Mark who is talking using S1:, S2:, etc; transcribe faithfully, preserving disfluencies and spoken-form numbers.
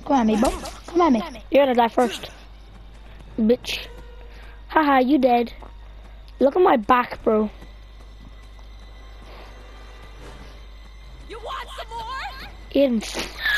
S1: Come at me, bro. Come at me.
S2: You're gonna die first. Bitch. Haha, you dead. Look at my back, bro.
S3: You want some more?
S2: Ian.